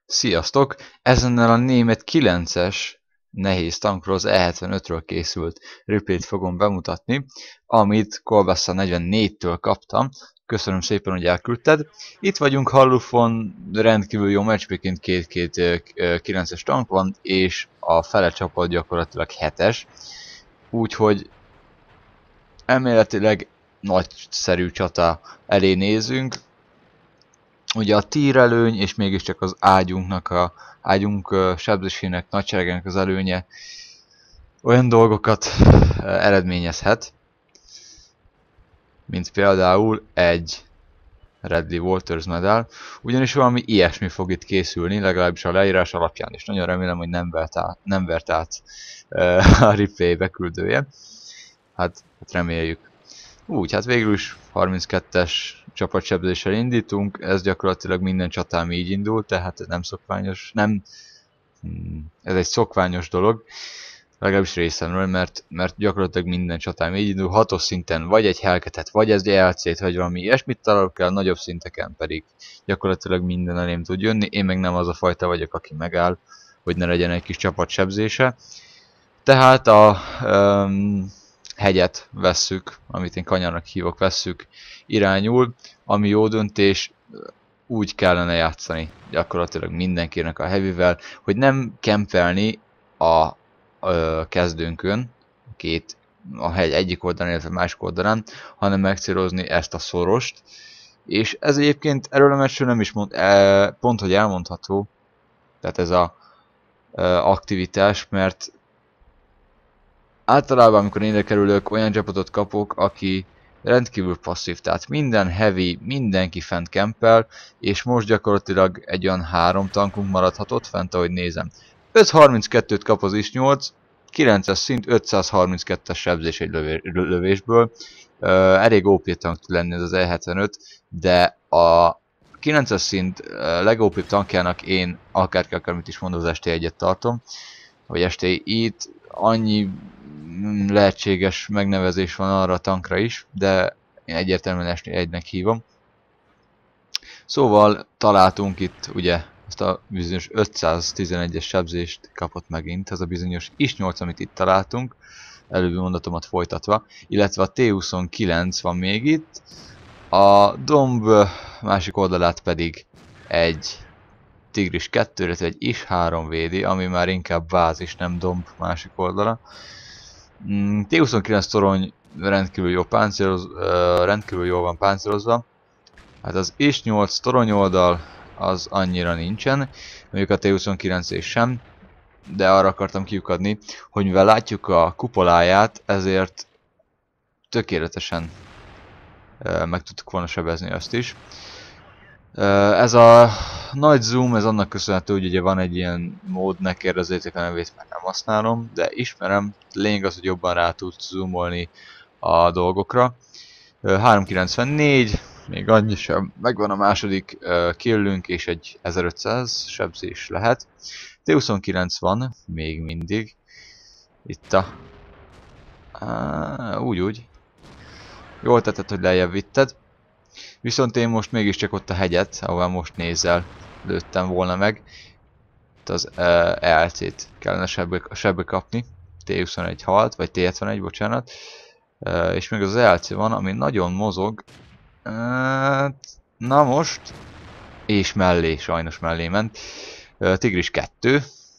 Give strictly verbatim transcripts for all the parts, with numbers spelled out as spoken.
Sziasztok! Ezennel a német kilences nehéz tankról, az E hetvenötről készült replay-t fogom bemutatni, amit Kolbassa negyvennégytől kaptam. Köszönöm szépen, hogy elküldted. Itt vagyunk Hallufon, rendkívül jó matchpicként két-két kilences tank van, és a fele csapat gyakorlatilag hetes. Úgyhogy elméletileg nagyszerű csata elé nézünk. Ugye a tír előny, és mégiscsak az ágyunknak, a ágyunk uh, sebzésének, nagyságának az előnye olyan dolgokat uh, eredményezhet, mint például egy Redley Walters medal, ugyanis valami ilyesmi fog itt készülni, legalábbis a leírás alapján, és nagyon remélem, hogy nem vert át, nem vert át uh, a replay beküldője. Hát, hát reméljük. Úgy, hát végül is harminckettes csapatsebzéssel indítunk, ez gyakorlatilag minden csatám így indul, tehát nem szokványos, nem, ez egy szokványos dolog, legalábbis részemről, mert, mert gyakorlatilag minden csatám így indul, hatos szinten vagy egy Hellcatet, vagy egy E L C-t, vagy valami ilyesmit találok el, nagyobb szinteken pedig gyakorlatilag minden elém tud jönni, én meg nem az a fajta vagyok, aki megáll, hogy ne legyen egy kis csapatsebzése. Tehát a um, hegyet vesszük, amit én kanyarnak hívok, vesszük irányul, ami jó döntés, úgy kellene játszani gyakorlatilag mindenkinek a heavyvel, hogy nem kempelni a, a kezdőnkön, két, a hegy egyik oldalán, illetve másik oldalán, hanem megcélozni ezt a szorost, és ez egyébként erről a meccsről nem is mond, e, pont, hogy elmondható, tehát ez a e, aktivitás, mert általában, amikor én ide kerülök, olyan csapatot kapok, aki rendkívül passzív, tehát minden heavy, mindenki fent kempel, és most gyakorlatilag egy olyan három tankunk maradhatott fent, ahogy nézem. ötszázharminckettőt kap az is nyolc, kilences szint, ötszázharminckettes sebzés egy lövé, lövésből. Uh, elég ó pé tank tud lenni ez az E hetvenöt, de a kilences szint uh, legó pé tankjának én akárki akármit is mondom, az es té egyet tartom, vagy es té i-t, annyi lehetséges megnevezés van arra a tankra is, de én egyértelműen es té egynek hívom. Szóval találtunk itt ugye ezt a bizonyos ötszáztizenegyes sebzést kapott megint, ez a bizonyos is nyolc, amit itt találtunk, előbbi mondatomat folytatva, illetve a té huszonkilenc van még itt, a domb másik oldalát pedig egy Tigris kettő, illetve egy is három védi, ami már inkább bázis, nem domb másik oldala. té huszonkilenc torony rendkívül jó páncéloz, uh, rendkívül jól van páncélozva. Hát az is nyolc torony oldal az annyira nincsen, mondjuk a té huszonkilenc és sem, de arra akartam kiukadni, hogy mivel látjuk a kupoláját, ezért tökéletesen uh, meg tudtuk volna sebezni azt is. Uh, ez a nagy zoom, ez annak köszönhető, hogy ugye van egy ilyen mód, ne kérdezzétek a nevét, mert nem használom, de ismerem, lényeg az, hogy jobban rá tudsz zoomolni a dolgokra. Uh, háromszázkilencvennégy, még annyi sem, megvan a második uh, killünk, és egy ezerötszáz sebzés lehet. té huszonkilenc van, még mindig. Itt a... Uh, úgy úgy. Jól tetted, hogy lejjebb vitted. Viszont én most mégiscsak ott a hegyet, ahol most nézel, lőttem volna meg. Itt az uh, E L C-t kellene sebbe, sebbe kapni. té huszonegy halt, vagy té hetvenegy, bocsánat. Uh, és még az E L C van, ami nagyon mozog. Uh, na most. És mellé, sajnos mellé ment. Uh, Tigris kettő.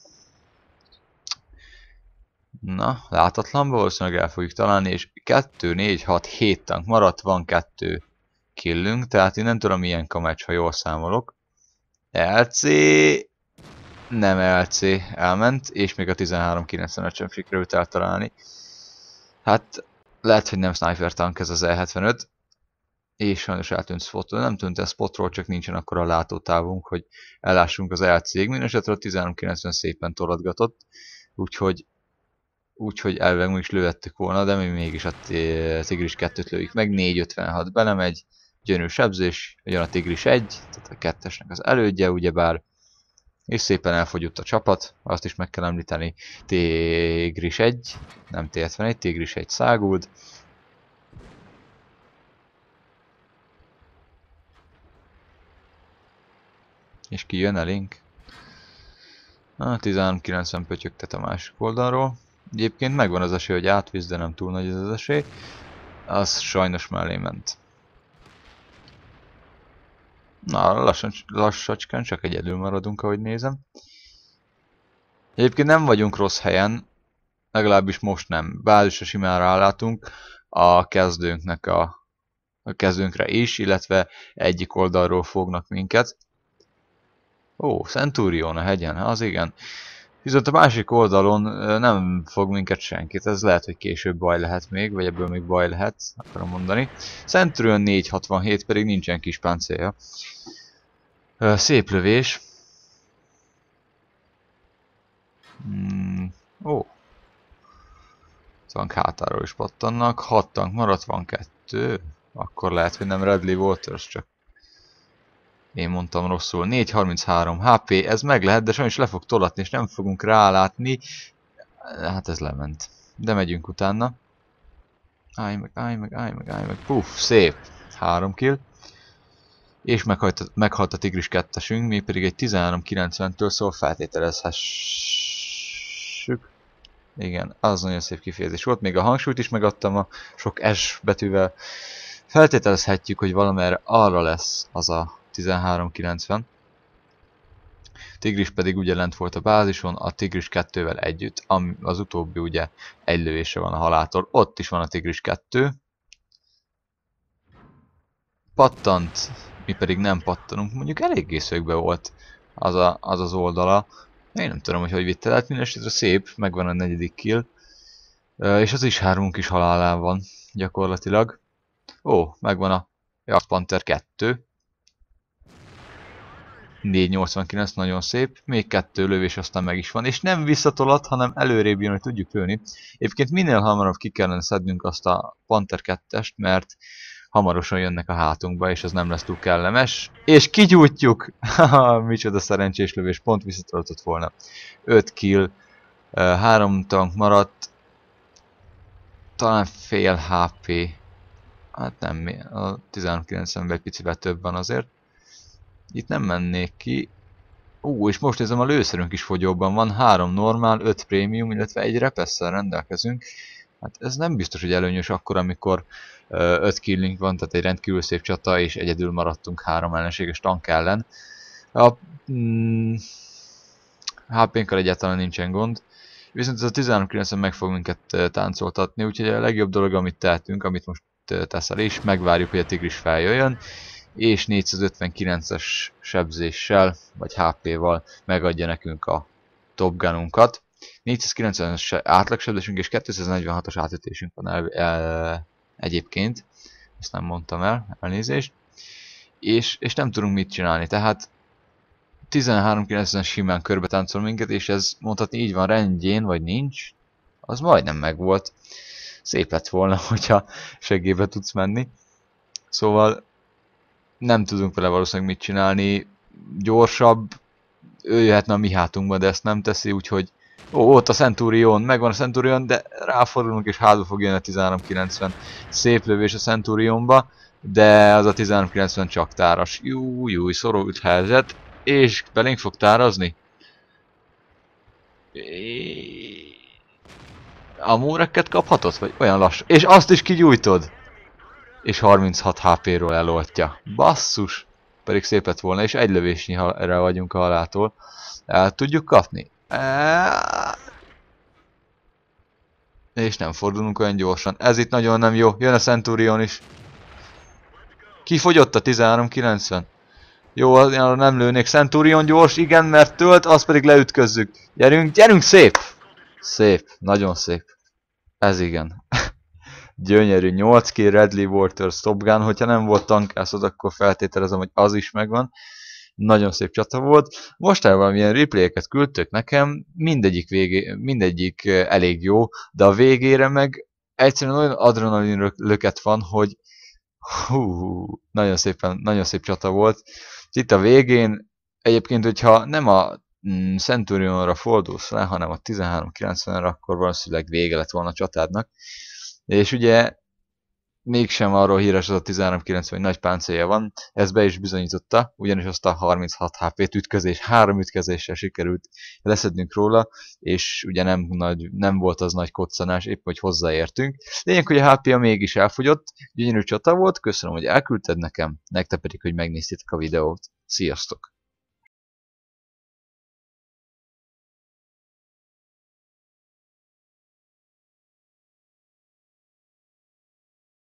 Na, látatlanba valószínűleg el fogjuk találni, és kettő, négy, hat, hét tank maradt, van kettő killünk, tehát én nem tudom milyen kamecs, ha jól számolok. el cé... nem el cé elment, és még a tizenhárom kilencvenet sem sikerült eltalálni. Hát lehet, hogy nem sniper tank ez az E hetvenöt, és sajnos eltűnt spotról, nem tűnt el spotról, csak nincsen akkor a látótávunk, hogy ellássunk az el cé-ig. Mindenesetre a tizenhárom kilencven szépen tolatgatott, úgyhogy úgyhogy elvileg meg is lőhettük volna, de mi mégis a Tigris kettőt lőjük meg, négy ötvenhat belemegy, gyönyörű sebzés, jön a Tigris egy, tehát a kettesnek az elődje, ugyebár, és szépen elfogyott a csapat, azt is meg kell említeni, Tigris egy, nem té hetvenegy, Tigris egy száguld. És ki jön elénk? Na, tizenhárom kilencven pötyögtet a másik oldalról. Egyébként megvan az esély, hogy átvisz, de nem túl nagy ez az esély. Az sajnos mellé ment. Na, lassan, lassacskán csak egyedül maradunk, ahogy nézem. Egyébként nem vagyunk rossz helyen, legalábbis most nem. Bázisra simán rálátunk a kezdőnknek a, a kezdőnkre is, illetve egyik oldalról fognak minket. Ó, Centurion a hegyen, az igen. Viszont a másik oldalon nem fog minket senkit, ez lehet, hogy később baj lehet még, vagy ebből még baj lehet, akarom mondani. Centurion négy hatvanhét, pedig nincsen kis páncélja. Szép lövés. Hmm, ó. Tank hátáról is pattannak, hat tank maradt, van kettő. Akkor lehet, hogy nem Radley Walters, csak én mondtam rosszul. négy harminchárom há pé, ez meg lehet, de sajnos le fog tolatni, és nem fogunk rálátni. Hát ez lement. De megyünk utána. Állj meg, állj meg, állj meg, állj meg. Puff, szép. három kill. És meghalt a, meghalt a tigris kettesünk, mi pedig egy tizenhárom kilencventől, szóval feltételezhessük. Igen, az nagyon szép kifejezés volt. Még a hangsúlyt is megadtam a sok S betűvel. Feltételezhetjük, hogy valamerre arra lesz az a tizenhárom kilencven. Tigris pedig ugye lent volt a bázison, a Tigris kettővel együtt. Az utóbbi ugye egy lövése van a haláltól. Ott is van a Tigris kettő. Pattant, mi pedig nem pattanunk. Mondjuk eléggé szögbe volt az, a, az az oldala. Én nem tudom, hogy hogy vitte. Tehát mindenesetre szép, megvan a negyedik kill. És az is hármunk is halálán van gyakorlatilag. Ó, megvan a Jagd Panther kettő. négy nyolcvankilenc, nagyon szép. Még kettő lövés, aztán meg is van. És nem visszatolat, hanem előrébb jön, hogy tudjuk lőni. Egyébként minél hamarabb ki kellene szednünk azt a Panther kettest, mert hamarosan jönnek a hátunkba, és az nem lesz túl kellemes. És kigyújtjuk! Micsoda szerencsés lövés, pont visszatoltott volna. öt kill, három tank maradt, talán fél há pé. Hát nem, a tizenhárom kilencvenben egy picivel több van azért. Itt nem mennék ki. Ú, és most nézem, a lőszerünk is fogyóban van. három normál, öt prémium, illetve egy repesszel rendelkezünk. Hát ez nem biztos, hogy előnyös akkor, amikor öt killünk van, tehát egy rendkívül szép csata, és egyedül maradtunk három ellenséges tank ellen. A mm, há pénkkal egyáltalán nincsen gond. Viszont ez a tizenhárom kilencven meg fog minket táncoltatni, úgyhogy a legjobb dolog, amit tehetünk, amit most teszel is, megvárjuk, hogy a tigris feljöjjön, és négyszázötvenkilences sebzéssel, vagy há péval megadja nekünk a Top Gununkat. négyszázkilencvenes átlagsebzésünk és kétszáznegyvenhatos átütésünk van el, el, egyébként, ezt nem mondtam el, elnézést, és, és nem tudunk mit csinálni, tehát tizenhárom kilencven simán körbe táncol minket, és ez mondhatni így van rendjén, vagy nincs, az majdnem megvolt. Szép lett volna, hogyha seggébe tudsz menni. Szóval nem tudunk vele valószínűleg mit csinálni. Gyorsabb, ő jöhetne a mi hátunkba, de ezt nem teszi, úgyhogy ó, ott a Centurion, megvan a Centurion, de ráfordulunk és hátba fog jönni a tizenhárom kilencven. Szép lövés a Centurionba, de az a tizenhárom kilencven csak táras. Jú, jú, szorult helyzet, és belénk fog tárazni. A múreket kaphatod? Vagy olyan lassú? És azt is kigyújtod! És harminchat há péről eloltja. Basszus! Pedig szép lett volna, és egy lövésnyire vagyunk a haláltól. El tudjuk kapni? És nem fordulunk olyan gyorsan. Ez itt nagyon nem jó. Jön a Centurion is. Kifogyott a tizenhárom kilencven. Jó, arra nem lőnék. Centurion gyors, igen, mert tölt, azt pedig leütközzük. Gyerünk, gyerünk, szép! Szép, nagyon szép. Ez igen. Gyönyörű, nyolc kill Radley Walters Top Gun, hogyha nem volt tankászod, akkor feltételezem, hogy az is megvan. Nagyon szép csata volt. Mostanában valamilyen replayeket küldtök nekem, mindegyik, végé, mindegyik elég jó, de a végére meg egyszerűen olyan adrenalin löket van, hogy hú, nagyon szépen, nagyon szép csata volt. Itt a végén, egyébként, hogyha nem a mm, Centurionra fordulsz le, hanem a tizenhárom kilencvenre, akkor valószínűleg vége lett volna a csatádnak. És ugye mégsem arról híres az a tizenhárom kilencven, hogy nagy páncélja van, ez be is bizonyította, ugyanis azt a harminchat há pét ütközés, három ütközéssel sikerült leszednünk róla, és ugye nem, nagy, nem volt az nagy koccanás, épp hogy hozzáértünk. Lényeg, hogy a há pé-ja mégis elfogyott, gyönyörű csata volt, köszönöm, hogy elküldted nekem, nektek pedig, hogy megnéztétek a videót. Sziasztok!